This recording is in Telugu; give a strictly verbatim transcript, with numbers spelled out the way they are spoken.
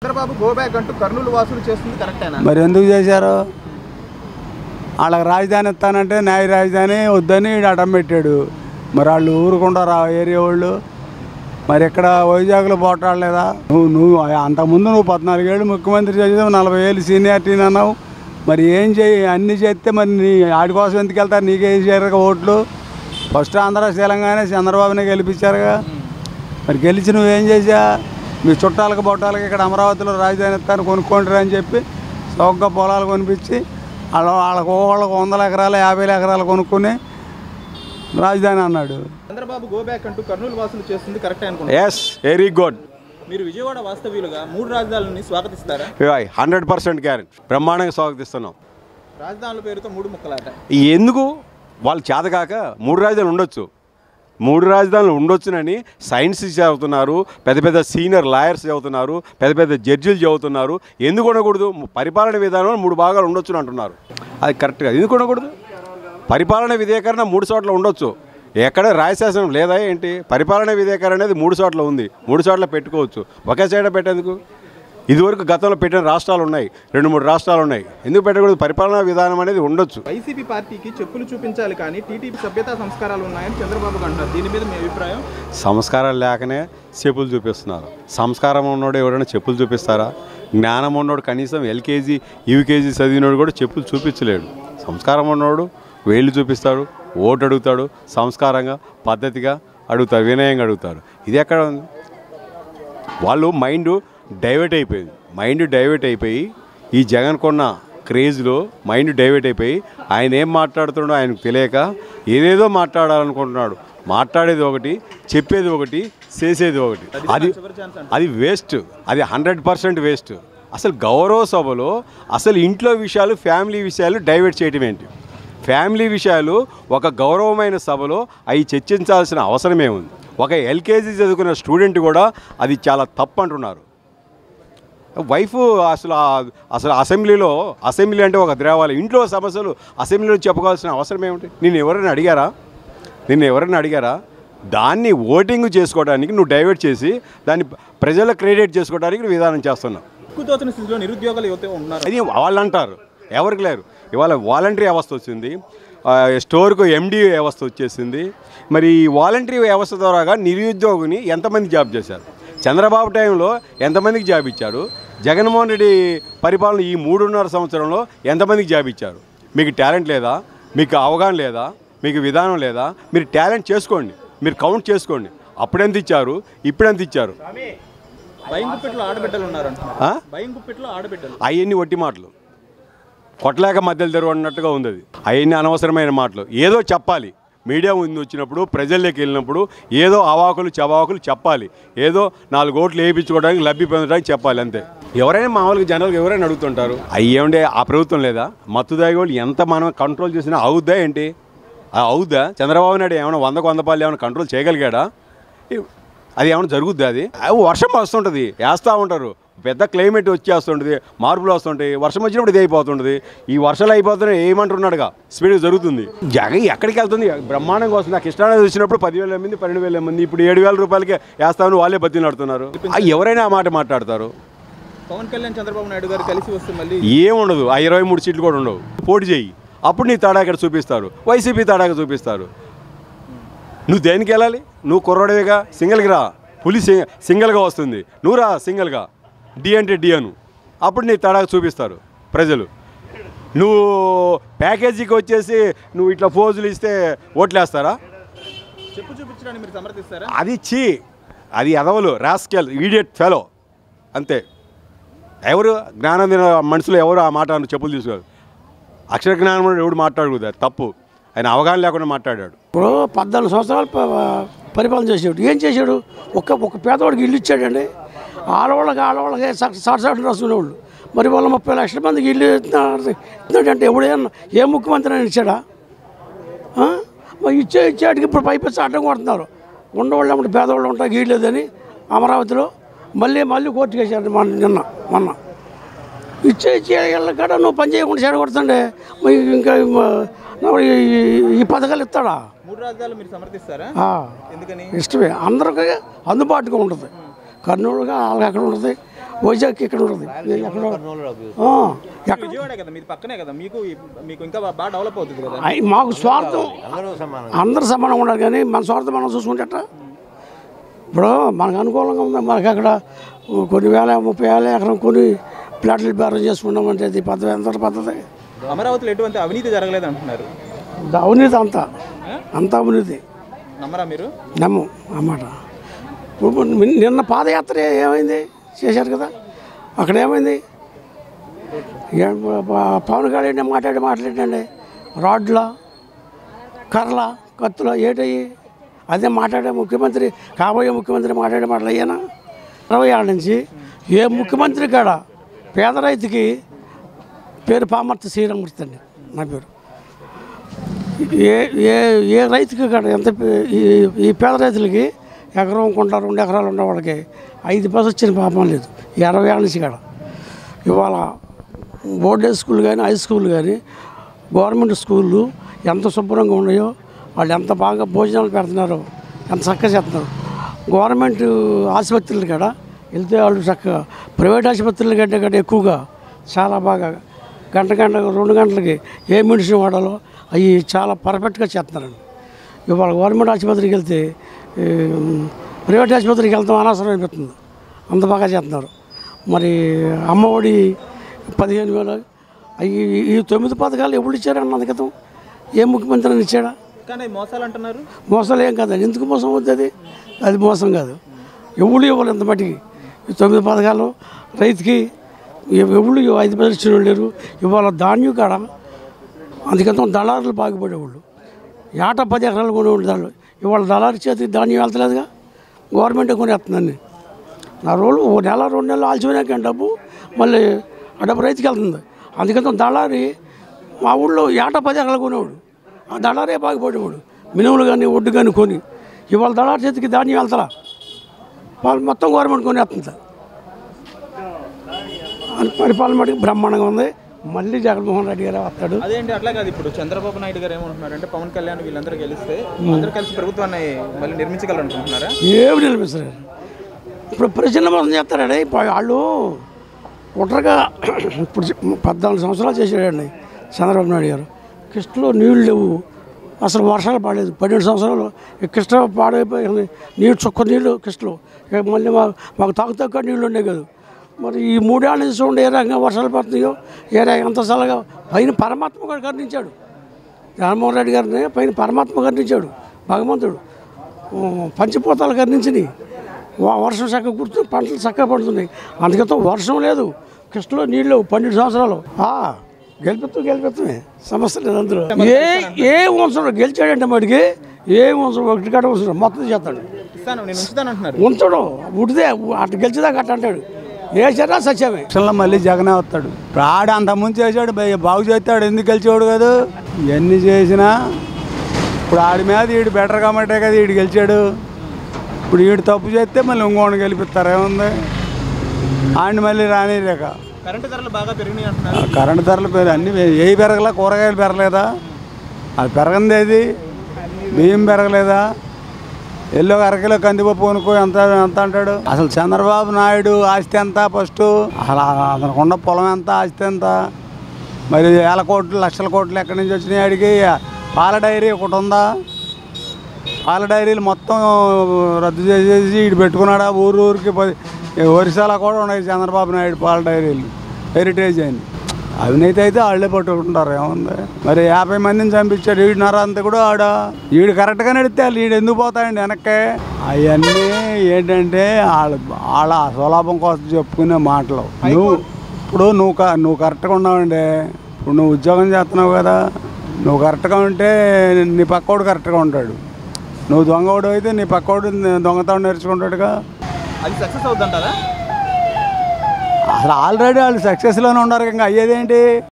చంద్రబాబు గో బ్యాక్ అంటూ కర్నూలు వాసులు చేస్తుంది కరెక్టేనా? మరి ఎందుకు చేశారు? వాళ్ళకి రాజధాని ఇస్తానంటే న్యాయ రాజధాని వద్దని అడ్డం పెట్టాడు. మరి వాళ్ళు ఊరుకుంటారా ఏరియా వాళ్ళు? మరి ఇక్కడ వైజాగ్లో పోటాడలేదా? నువ్వు నువ్వు అంతకుముందు నువ్వు పద్నాలుగేళ్ళు ముఖ్యమంత్రి చేసావు, నలభై ఏళ్ళు సీనియారిటీని అన్నావు. మరి ఏం చేయి అన్నీ చేస్తే మరి నీ ఆడి కోసం ఎందుకు వెళ్తారు? నీకే వేసారుగా ఓట్లు. ఫస్ట్ ఆంధ్ర తెలంగాణ చంద్రబాబునే గెలిపించారుగా. మరి గెలిచి నువ్వేం చేసా? మీ చుట్టాలకు బొట్టాలకు ఇక్కడ అమరావతిలో రాజధాని ఇస్తాను కొనుక్కుంటారు అని చెప్పి చౌకగా పొలాలు కొనిపించి వాళ్ళ వాళ్ళకు వాళ్ళకు వందల ఎకరాలు యాభై ఎకరాలు కొనుక్కొని రాజధాని అన్నాడు. చంద్రబాబు గో బ్యాక్ అంటూ కర్నూలు వాసులు చేస్తుంది కరెక్టే అనుకుంటా. Yes, very good. మీరు విజయవాడ వాస్తవ్యులుగా మూడు రాజధానులని స్వాగతిస్తారా? హండ్రెడ్ పర్సెంట్ గ్యారెంటీ, బ్రహ్మాండంగా స్వాగతిస్తున్నాం. రాజధానుల పేరుతో మూడు ముక్కలాట ఎందుకు? వాళ్ళు చేతకాక మూడు రాజధానులు ఉండొచ్చు, మూడు రాజధానులు ఉండొచ్చునని సైన్స్ చదువుతున్నారు, పెద్ద పెద్ద సీనియర్ లాయర్స్ చదువుతున్నారు, పెద్ద పెద్ద జడ్జిలు చదువుతున్నారు. ఎందుకు ఉండకూడదు? పరిపాలన విధానంలో మూడు భాగాలు ఉండొచ్చు అంటున్నారు. అది కరెక్ట్గా ఎందుకు ఉండకూడదు? పరిపాలన విధేయకరణ మూడు చోట్ల ఉండొచ్చు. ఎక్కడ రాయశాసనం లేదా ఏంటి? పరిపాలన విధేయకరణ అనేది మూడు చోట్ల ఉంది, మూడు చోట్ల పెట్టుకోవచ్చు. ఒకే సైడ్ పెట్టేందుకు? ఇదివరకు గతంలో పెట్టిన రాష్ట్రాలు ఉన్నాయి, రెండు మూడు రాష్ట్రాలు ఉన్నాయి. ఎందుకు పెట్టకూడదు? పరిపాలనా విధానం అనేది ఉండొచ్చు. వైసీపీ పార్టీకి చెప్పులు చూపించాలి కానీ టీడీపీ సభ్యతా సంస్కారాలు ఉన్నాయని చంద్రబాబు అంటారు. దీని మీద మీ అభిప్రాయం? సంస్కారాలు లేకనే చెప్పులు చూపిస్తున్నారు. సంస్కారం ఉన్నోడు ఎవరైనా చెప్పులు చూపిస్తారా? జ్ఞానం ఉన్నోడు కనీసం ఎల్కేజీ యూకేజీ చదివినోడు కూడా చెప్పులు చూపించలేడు. సంస్కారం ఉన్నోడు వేళ్ళు చూపిస్తాడు, ఓటు అడుగుతాడు, సంస్కారంగా పద్ధతిగా అడుగుతారు, వినయంగా అడుగుతారు. ఇది ఎక్కడ ఉంది? వాళ్ళు మైండ్ డైవర్ట్ అయిపోయింది. మైండ్ డైవర్ట్ అయిపోయి ఈ జగన్ కొన్న క్రేజ్లో మైండ్ డైవర్ట్ అయిపోయి ఆయన ఏం మాట్లాడుతున్నాడో ఆయనకు తెలియక ఏదేదో మాట్లాడాలనుకుంటున్నాడు. మాట్లాడేది ఒకటి, చెప్పేది ఒకటి, చేసేది ఒకటి. అది అది వేస్ట్, అది హండ్రెడ్ పర్సెంట్ వేస్ట్. అసలు గౌరవ సభలో అసలు ఇంట్లో విషయాలు, ఫ్యామిలీ విషయాలు డైవర్ట్ చేయటం ఏంటి? ఫ్యామిలీ విషయాలు ఒక గౌరవమైన సభలో అవి చర్చించాల్సిన అవసరమే ఉంది. ఒక ఎల్కేజీ చదువుకున్న స్టూడెంట్ కూడా అది చాలా తప్పు అంటున్నారు. వైఫ్ అసలు అసలు అసెంబ్లీలో, అసెంబ్లీ అంటే ఒక దేవాలయం, ఇంట్లో సమస్యలు అసెంబ్లీలో చెప్పుకోవాల్సిన అవసరం ఏమిటి? నిన్ను ఎవరైనా అడిగారా? నిన్ను ఎవరైనా అడిగారా? దాన్ని ఓటింగ్ చేసుకోవడానికి నువ్వు డైవర్ట్ చేసి దాన్ని ప్రజల క్రెడిట్ చేసుకోవడానికి నువ్వు విధానం చేస్తున్నావు. ఎక్కువ స్థితిలో నిరుద్యోగులు యువత ఉన్నారు. అది వాళ్ళు అంటారు, ఎవరికి లేరు. ఇవాళ వాలంటరీ వ్యవస్థ వచ్చింది, స్టోర్కు ఎండి వ్యవస్థ వచ్చేసింది. మరి ఈ వాలంటరీ వ్యవస్థ ద్వారా నిరుద్యోగిని ఎంతమంది జాబ్ చేశారు? చంద్రబాబు టైంలో ఎంతమందికి జాబ్ ఇచ్చారు? జగన్మోహన్ రెడ్డి పరిపాలన ఈ మూడున్నర సంవత్సరంలో ఎంతమందికి జాబ్ ఇచ్చారు? మీకు టాలెంట్ లేదా? మీకు అవగాహన లేదా? మీకు విధానం లేదా? మీరు టాలెంట్ చేసుకోండి, మీరు కౌంట్ చేసుకోండి. అప్పుడెంత ఇచ్చారు, ఇప్పుడెంత ఇచ్చారు? భయంగుప్పెట్లో ఆడబిడ్డలు ఉన్నారు. భయంగుప్పెట్లో ఆడబిడ్డలు అవన్నీ ఒట్టి మాటలు, కొట్టలేక మధ్యలో తెరువు అన్నట్టుగా ఉంది. అది అవన్నీ అనవసరమైన మాటలు. ఏదో చెప్పాలి, మీడియా ముందు వచ్చినప్పుడు, ప్రజల్లోకి వెళ్ళినప్పుడు ఏదో అవాకులు చవాకులు చెప్పాలి, ఏదో నాలుగు ఓట్లు వేయించుకోవడానికి, లబ్ధి పొందడానికి చెప్పాలి, అంతే. ఎవరైనా మామూలుగా జనరల్గా ఎవరైనా అడుగుతుంటారు, అయ్యేండే ఆ ప్రభుత్వం లేదా? మత్తుదాగి వాళ్ళు ఎంత మనం కంట్రోల్ చేసినా అవుద్దా ఏంటి? అవుద్దా? చంద్రబాబు నాయుడు ఏమైనా వందకు వంద పాలు ఏమైనా కంట్రోల్ చేయగలిగాడా? అది ఏమైనా జరుగుద్దా? అది వర్షం వస్తుంటుంది, వేస్తూ ఉంటారు, పెద్ద క్లైమేట్ వచ్చేస్తుంటుంది, మార్పులు వస్తుంటాయి, వర్షం వచ్చినప్పుడు ఇది అయిపోతుంటుంది. ఈ వర్షాలు అయిపోతున్నాయి ఏమంటున్నాడుగా, స్పీడ్గా జరుగుతుంది. జగన్ ఎక్కడికి వెళ్తుంది? బ్రహ్మాండంగా వస్తుంది. నాకు కృష్ణానది వచ్చినప్పుడు పదివేల మంది, పన్నెండు వేల మంది, ఇప్పుడు ఏడు వేల రూపాయలకి వేస్తామని వాళ్ళే బతిని ఆడుతున్నారు. ఎవరైనా ఆ మాట మాట్లాడతారు. పవన్ కళ్యాణ్ చంద్రబాబు నాయుడు గారు కలిసి వస్తే మళ్ళీ ఏముండదు, ఆ ఇరవై మూడు సీట్లు కూడా ఉండవు. పోటీ చేయి, అప్పుడు నీ తేడా ఇక్కడ చూపిస్తారు, వైసీపీ తేడాగా చూపిస్తారు. నువ్వు దేనికి వెళ్ళాలి? నువ్వు కుర్రోడేగా, సింగిల్కి రా. పులి సింగిల్గా వస్తుంది, నువ్వు రా సింగిల్గా. డి అంటే డి అను, అప్పుడు నీ తేడాగా చూపిస్తారు ప్రజలు. నువ్వు ప్యాకేజీకి వచ్చేసి నువ్వు ఇట్లా ఫోజులు ఇస్తే ఓట్లేస్తారా? చెప్పు చూపించడానికి మీరు సమర్థిస్తారా? అది చీ, అది ఎదవలు, రాస్కెల్, ఈడియట్ ఫెలో, అంతే. ఎవరు జ్ఞానం మనుషులు ఎవరు ఆ మాట చెప్పులు తీసుకోరు. అక్షర జ్ఞానం ఎవడు మాట్లాడకూడదు, తప్పు. ఆయన అవగాహన లేకుండా మాట్లాడాడు. ఇప్పుడు పద్నాలుగు సంవత్సరాలు పరిపాలన చేసాడు. ఏం చేశాడు? ఒక ఒక పేదవాడికి ఇల్లు ఇచ్చాడండి. ఆడవాళ్ళకి ఆడవాళ్ళకి సాటి సాటి రాసుకునేవాళ్ళు. మరి వాళ్ళ ముప్పై లక్షల మందికి ఇల్లు ఇస్తున్నాడంటే ఎవడేమన్నా ఏ ముఖ్యమంత్రి అని ఇచ్చాడా? మరి ఇచ్చే ఇచ్చేటికి ఇప్పుడు పైపెచ్చి అడ్డం కొడుతున్నారు. ఉండవాళ్ళు ఏమంటే పేదవాళ్ళు ఉంటాయి గీయలేదని అమరావతిలో మళ్ళీ మళ్ళీ కోర్టుకు వేసాడు మన నిన్న మొన్న. ఇచ్చే ఇచ్చే కాడ నువ్వు పని చేయకుండా చెడగొడుతుండే ఇంకా ఈ పథకాలు ఇస్తాడా? మూడు రాజధానులు మీరు సమర్థిస్తారా? ఇష్టమే, అందరికీ అందుబాటుగా ఉంటుంది. కర్నూలుగా వాళ్ళకి ఎక్కడ ఉంటుంది, వైజాగ్ ఇక్కడ ఉంటుంది ఎక్కడ విజయవాడే కదా మీది పక్కనే కదా మీకు మీకు ఇంకా బాగా డెవలప్ అవుతుంది కదా. మాకు స్వార్థం అందరూ సమానంగా ఉండాలి కానీ మన స్వార్థం మనం చూసుకుంటే ఇప్పుడు మనకు అనుకూలంగా ఉంది. మనకి అక్కడ కొన్ని వేల ముప్పై వేల ఎకరం కొన్ని ప్లాట్లు బేరం చేసుకున్నామంటే అది పద్ధతి ఎంత పద్ధతి. అమరావతిలో ఎటువంటి అవినీతి జరగలేదు అంటున్నారు. అవినీతి అంతా అంతా అవినీతి నమ్మరా మీరు? నమ్ము అన్నమాట. నిన్న పాదయాత్ర ఏమైంది చేశారు కదా, అక్కడ ఏమైంది? పవన్ కళ్యాణ్ మాట్లాడి మాట్లాడండి రాడ్ల కర్ల కత్తుల ఏటయ్యి అదే మాట్లాడే ముఖ్యమంత్రి కాబోయే ముఖ్యమంత్రి మాట్లాడే మాటలు అయ్యానా? ఇరవై ఏళ్ళ నుంచి ఏ ముఖ్యమంత్రి కాడ పేద రైతుకి పేరు పామర్తి శ్రీరామూర్తి అండి నా పేరు. ఏ ఏ ఏ రైతుకి కాడ ఎంత ఈ పేద రైతులకి ఎకరం కొంటారు రెండు ఎకరాలు ఉండే వాళ్ళకి ఐదు పైసలు వచ్చిన పాపం లేదు ఇరవై ఏళ్ళ నుంచి కాడ. ఇవాళ బోర్డు స్కూల్ కానీ హై స్కూల్ కానీ గవర్నమెంట్ స్కూళ్ళు ఎంత శుభ్రంగా ఉన్నాయో, వాళ్ళు ఎంత బాగా భోజనాలు పెడుతున్నారో, ఎంత చక్కగా చేస్తున్నారు. గవర్నమెంట్ ఆసుపత్రులు కాడ వెళ్తే వాళ్ళు చక్కగా ప్రైవేట్ ఆసుపత్రుల కంటే కంటే ఎక్కువగా చాలా బాగా గంట గంట రెండు గంటలకి ఏ మెడిసిన్ వాడాలో అవి చాలా పర్ఫెక్ట్గా చేస్తున్నారండి. ఇవాళ గవర్నమెంట్ ఆసుపత్రికి వెళ్తే ప్రైవేట్ ఆసుపత్రికి వెళ్తాం అనవసరం అయిపోతుంది, అంత బాగా చేస్తున్నారు. మరి అమ్మఒడి పదిహేను వేలు అవి ఈ తొమ్మిది పథకాలు ఎప్పుడు ఇచ్చారన్న అందుకతం ఏ ముఖ్యమంత్రి అని ఇచ్చాడా? కానీ మోసాలు అంటున్నారు. మోసాలు ఏం కాదండి, ఎందుకు మోసం అవుతుంది? అది మోసం కాదు. ఎవడు ఇవ్వాలి ఇంత మట్టికి ఈ తొమ్మిది పథకాలు రైతుకి ఎవడు ఐదు పైసలు ఇచ్చిన లేరు. ఇవాళ ధాన్యం కాడ అందుకంత దళారులు బాగుపడేవాళ్ళు ఏటా పది ఎకరాలు కొనేవాళ్ళు దాళ్ళు. ఇవాళ దళారు చేతికి ధాన్యం వెళ్తలేదుగా, గవర్నమెంటే కొనేస్తుందండి. నా రోజులు ఓ నెల రెండు నెలలు ఆల్చిపోయినాక డబ్బు మళ్ళీ ఆ డబ్బు రైతుకి వెళ్తుంది. అందుకంత దళారి మా ఊళ్ళో ఏటా పది ఎకరాలు కొనేవాడు, ఆ దళారే బాగుపడేవాడు. మినుములు కానీ ఒడ్డు కానీ కొని. ఇవాళ దళారు చేతికి ధాన్యం వెళ్తారా, వాళ్ళు మొత్తం గవర్నమెంట్ కొనేస్తుంది. పరిపాలన మటుకు బ్రహ్మాండంగా ఉంది. మళ్ళీ జగన్మోహన్ రెడ్డి గారు వస్తాడు. అదేంటి అట్లా కాదు, ఇప్పుడు చంద్రబాబు నాయుడు గారు ఏమంటున్నారంటే పవన్ కళ్యాణ్ వీళ్ళందరూ గెలిస్తే అందరూ కలిసి ప్రభుత్వాన్ని మళ్ళీ నిర్మించగలరు అనుకుంటున్నారా? ఏమి నిర్మిస్తారు? ఇప్పుడు ప్రజలు మోసం చేస్తారండి. వాళ్ళు కుట్రగా ఇప్పుడు పద్నాలుగు సంవత్సరాలు చేశాడండి చంద్రబాబు నాయుడు గారు. కృష్ణలో నీళ్ళు లేవు, అసలు వర్షాలు పడలేదు. పన్నెండు సంవత్సరాలు కృష్ణ పాడైపోయింది, నీళ్ళు చుక్క నీళ్ళు కృష్ణలో. మళ్ళీ మా మాకు తాగు తక్కువ నీళ్ళు ఉండే కదా. మరి ఈ మూడేళ్ళ నుంచి చూడండి ఏ రకంగా వర్షాలు పడుతున్నాయో, ఏ రకంగా ఎంత చల్లగా. పైన పరమాత్మ గారు కరుణించాడు జగన్మోహన్ రెడ్డి గారిని, పైన పరమాత్మ కరుణించాడు భగవంతుడు. పంచిపోతాలు కరుణించినాయి, వర్షం చక్కగా కుడుతుంది, పంటలు చక్కగా పడుతున్నాయి. అందుకతో వర్షం లేదు, కృష్ణలో నీళ్ళు పన్నెండు సంవత్సరాలు గెలిపిస్తూ గెలిపిస్తామే సమస్య లేదు. అందులో ఏ ఏ వంశంలో గెలిచాడంటే మడికి ఏ వంశం ఒకటి కాడ వంశం మొత్తం చేస్తాడు, ఉంచడు ఉడితే అటు గెలిచేదాకా అట్ట అంటాడు. వేసారా సత్యమే మళ్ళీ జగనే వస్తాడు. ఆడ అంత ముందు చేసాడు, బాగు చేస్తాడు, ఎందుకు గెలిచేవాడు కాదు. ఇవన్నీ చేసినా ఇప్పుడు ఆడి మీద వీడు బెటర్ కాబట్టే కదా వీడు గెలిచాడు. ఇప్పుడు వీడు తప్పు చేస్తే మళ్ళీ ఇంకోటి గెలిపిస్తారు, ఏముంది ఆడిని మళ్ళీ రానిరేక. కరెంటు ధరలు బాగా పెరిగినాయి అంటున్నారు. కరెంటు ధరలు పెరిగి అన్నీ ఏ పెరగలా, కూరగాయలు పెరగలేదా? అది పెరగంది ఏది, బియ్యం పెరగలేదా? ఎల్లో అరకిలో కందిపప్పు కొనుక్కో ఎంత ఎంత అంటాడు. అసలు చంద్రబాబు నాయుడు ఆస్తి ఎంత ఫస్ట్, అసలు అతనికి ఉన్న పొలం ఎంత, ఆస్తి ఎంత, మరి వేల కోట్లు లక్షల కోట్లు ఎక్కడి నుంచి వచ్చినాయి ఆడికి? పాల డైరీ ఒకటి ఉందా? పాల డైరీలు మొత్తం రద్దు చేసేసి ఇటు పెట్టుకున్నాడా? ఊరు ఊరికి పది ఒరిస్సాలో కూడా ఉన్నాయి చంద్రబాబు నాయుడు పాల డైరీలు, హెరిటేజ్ అని. అవినీతి అయితే వాళ్ళే పట్టుకుంటారు, ఏముంది. మరి యాభై మందిని చంపించాడు ఈడున్నర అంతా కూడా ఆడ. ఈడు కరెక్ట్గా నడితే వాళ్ళు ఈడు ఎందుకు పోతాయండి వెనక్కి? అవన్నీ ఏంటంటే వాళ్ళ వాళ్ళ స్వలాభం కోసం చెప్పుకునే మాటలు. నువ్వు ఇప్పుడు నువ్వు నువ్వు కరెక్ట్గా ఉన్నావండి, ఇప్పుడు నువ్వు ఉద్యోగం చేస్తున్నావు కదా, నువ్వు కరెక్ట్గా ఉంటే నీ పక్కోడు కరెక్ట్గా ఉంటాడు. నువ్వు దొంగోడు అయితే నీ పక్కోడు దొంగతనం నేర్చుకుంటాడుగా. అది సక్సెస్ అవుతుంటారా? అసలు ఆల్రెడీ వాళ్ళు సక్సెస్లోనే ఉన్నారు, ఇంకా అయ్యేదేంటి?